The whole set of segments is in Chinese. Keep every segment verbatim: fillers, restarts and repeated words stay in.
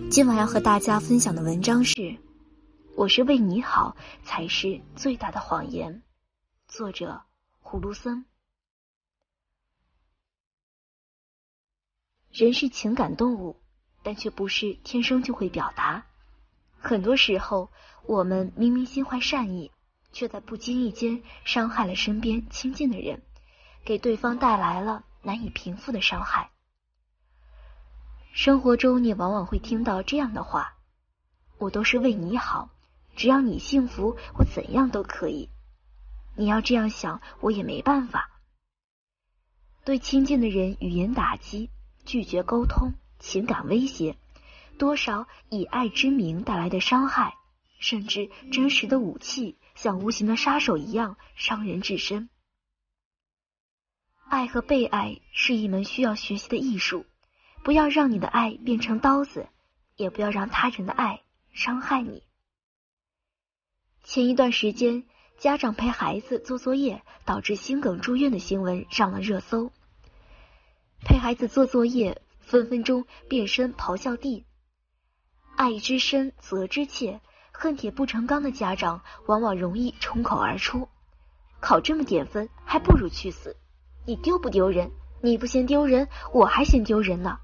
今晚要和大家分享的文章是我是为你好才是最大的谎言，作者葫芦僧。人是情感动物，但却不是天生就会表达。很多时候我们明明心怀善意，却在不经意间伤害了身边亲近的人，给对方带来了难以平复的伤害。生活中你往往会听到这样的话，我都是为你好，只要你幸福，我怎样都可以。你要这样想，我也没办法。对亲近的人语言打击，拒绝沟通，情感威胁，多少以爱之名带来的伤害，甚至真实的武器像无形的杀手一样伤人至深。爱和被爱是一门需要学习的艺术，不要让你的爱变成刀子，也不要让他人的爱伤害你。前一段时间，家长陪孩子做作业导致心梗住院的新闻上了热搜。陪孩子做作业，分分钟变身咆哮帝。爱之深责之切，恨铁不成钢的家长往往容易冲口而出，考这么点分还不如去死，你丢不丢人？你不嫌丢人，我还嫌丢人呢。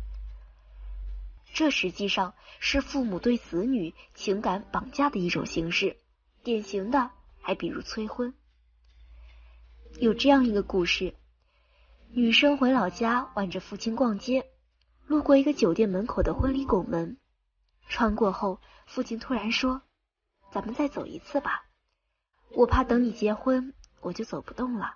这实际上是父母对子女情感绑架的一种形式，典型的还比如催婚。有这样一个故事，女生回老家挽着父亲逛街，路过一个酒店门口的婚礼拱门，穿过后，父亲突然说：咱们再走一次吧，我怕等你结婚我就走不动了。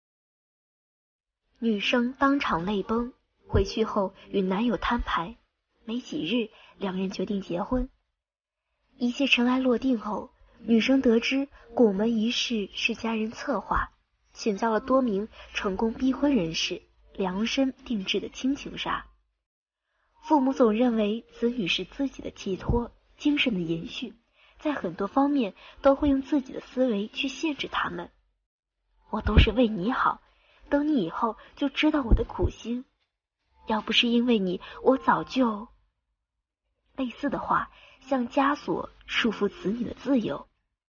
女生当场泪崩，回去后与男友摊牌，没几日两人决定结婚。一切尘埃落定后，女生得知拱门仪式是家人策划，请教了多名成功逼婚人士，量身定制的亲情杀。父母总认为子女是自己的寄托，精神的延续，在很多方面都会用自己的思维去限制他们。我都是为你好，等你以后就知道我的苦心，要不是因为你，我早就……类似的话像枷锁束缚子女的自由。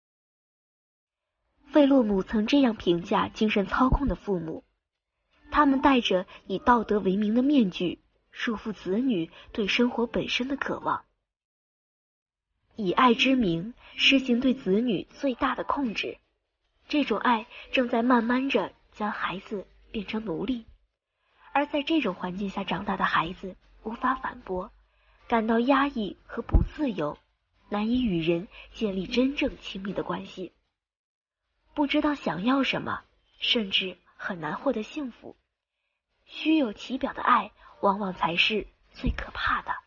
费洛姆曾这样评价精神操控的父母，他们戴着以道德为名的面具，束缚子女对生活本身的渴望，以爱之名实行对子女最大的控制。这种爱正在慢慢着将孩子变成奴隶，而在这种环境下长大的孩子无法反驳，感到压抑和不自由，难以与人建立真正亲密的关系，不知道想要什么，甚至很难获得幸福。虚有其表的爱往往才是最可怕的。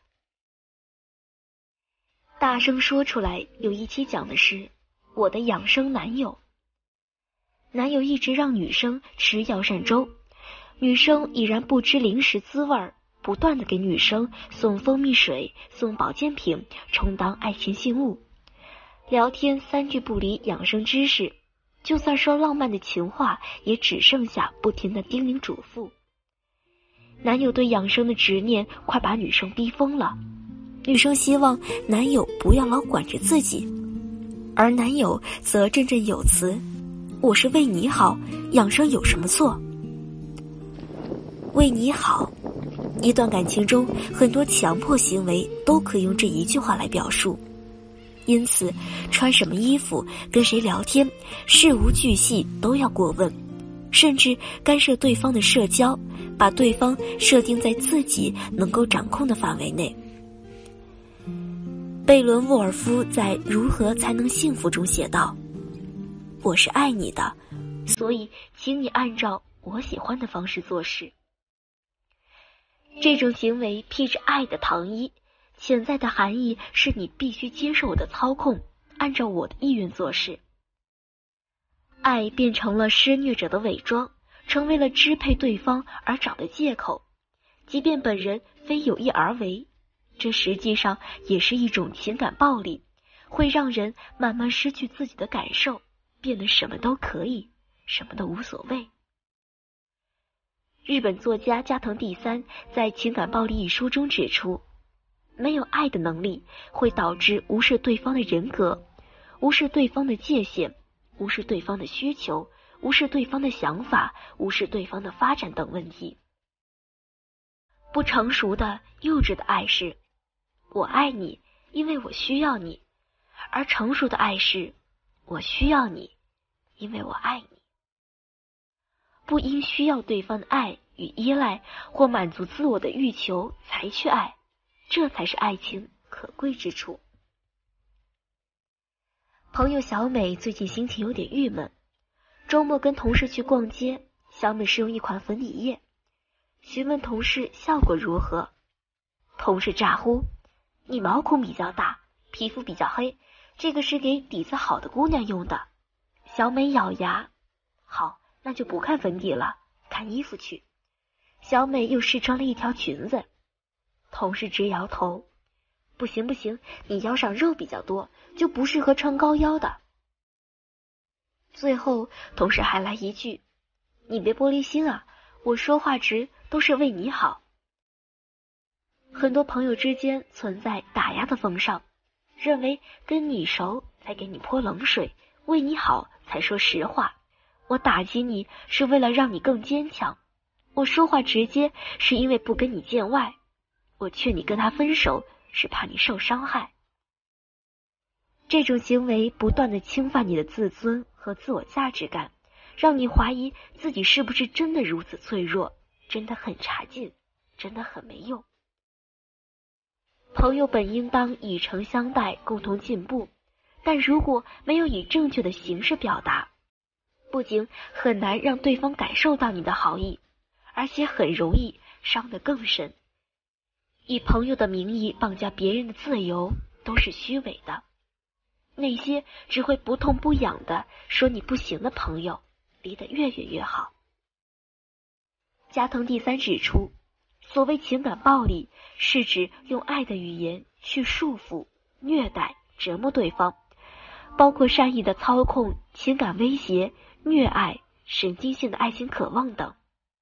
大声说出来有一期讲的是我的养生男友。男友一直让女生吃药膳粥，女生已然不知零食滋味，不断的给女生送蜂蜜水，送保健品，充当爱情信物。聊天三句不离养生知识，就算说浪漫的情话，也只剩下不停的叮咛嘱咐。男友对养生的执念快把女生逼疯了，女生希望男友不要老管着自己，而男友则振振有词：我是为你好，养生有什么错？为你好，一段感情中很多强迫行为都可以用这一句话来表述。因此穿什么衣服，跟谁聊天，事无巨细都要过问，甚至干涉对方的社交，把对方设定在自己能够掌控的范围内。贝伦沃尔夫在《如何才能幸福》中写道：我是爱你的，所以请你按照我喜欢的方式做事。这种行为披着爱的糖衣，潜在的含义是你必须接受我的操控，按照我的意愿做事。爱变成了施虐者的伪装，成为了支配对方而找的借口，即便本人非有意而为，这实际上也是一种情感暴力，会让人慢慢失去自己的感受，变得什么都可以，什么都无所谓。日本作家加藤第三在《情感暴力》一书中指出， 没有爱的能力，会导致无视对方的人格，无视对方的界限，无视对方的需求，无视对方的想法，无视对方的发展等问题。不成熟的、幼稚的爱是我爱你，因为我需要你，而成熟的爱是我需要你，因为我爱你。不因需要对方的爱与依赖或满足自我的欲求才去爱，这才是爱情可贵之处。朋友小美最近心情有点郁闷，周末跟同事去逛街，小美试用一款粉底液，询问同事效果如何。同事咋呼：你毛孔比较大，皮肤比较黑，这个是给底子好的姑娘用的。小美咬牙：好，那就不看粉底了，看衣服去。小美又试穿了一条裙子，同事直摇头：不行不行，你腰上肉比较多，就不适合穿高腰的。最后同事还来一句：你别玻璃心啊，我说话直都是为你好。很多朋友之间存在打压的风尚，认为跟你熟才给你泼冷水，为你好才说实话。我打击你是为了让你更坚强，我说话直接是因为不跟你见外，我劝你跟他分手是怕你受伤害。这种行为不断地侵犯你的自尊和自我价值感，让你怀疑自己是不是真的如此脆弱，真的很差劲，真的很没用。朋友本应当以诚相待，共同进步，但如果没有以正确的形式表达，不仅很难让对方感受到你的好意，而且很容易伤得更深。以朋友的名义绑架别人的自由都是虚伪的，那些只会不痛不痒的说你不行的朋友，离得越远越好。加藤第三指出，所谓情感暴力，是指用爱的语言去束缚、虐待、折磨对方，包括善意的操控、情感威胁、虐爱、神经性的爱情渴望等。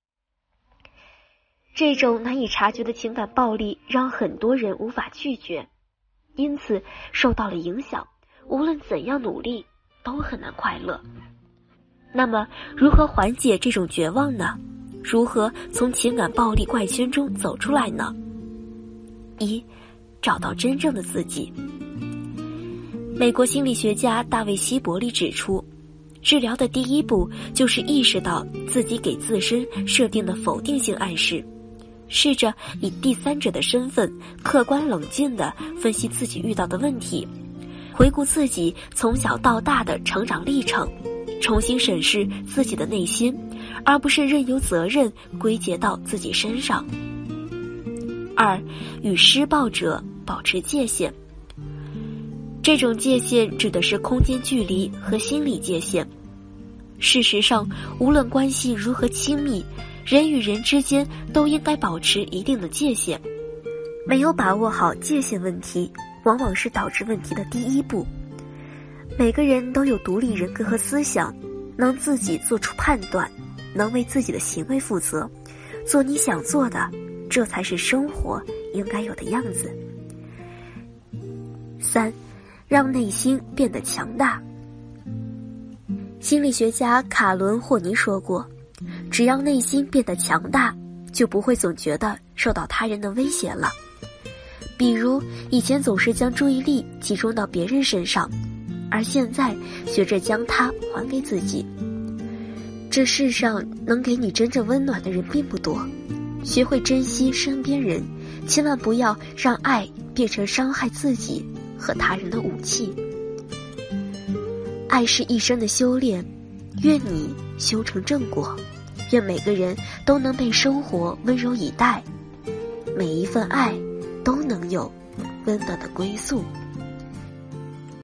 这种难以察觉的情感暴力让很多人无法拒绝，因此受到了影响，无论怎样努力都很难快乐。那么如何缓解这种绝望呢？如何从情感暴力怪圈中走出来呢？一，找到真正的自己。美国心理学家大卫·希伯利指出，治疗的第一步就是意识到自己给自身设定的否定性暗示，试着以第三者的身份客观冷静地分析自己遇到的问题，回顾自己从小到大的成长历程，重新审视自己的内心，而不是任由责任归结到自己身上。二，与施暴者保持界限。这种界限指的是空间距离和心理界限。事实上，无论关系如何亲密，人与人之间都应该保持一定的界限。没有把握好界限问题，往往是导致问题的第一步。每个人都有独立人格和思想，能自己做出判断，能为自己的行为负责，做你想做的，这才是生活应该有的样子。三，让内心变得强大。心理学家卡伦·霍尼说过，只要内心变得强大，就不会总觉得受到他人的威胁了。比如以前总是将注意力集中到别人身上，而现在学着将它还给自己。这世上能给你真正温暖的人并不多，学会珍惜身边人，千万不要让爱变成伤害自己和他人的武器。爱是一生的修炼，愿你修成正果，愿每个人都能被生活温柔以待，每一份爱都能有温暖的归宿。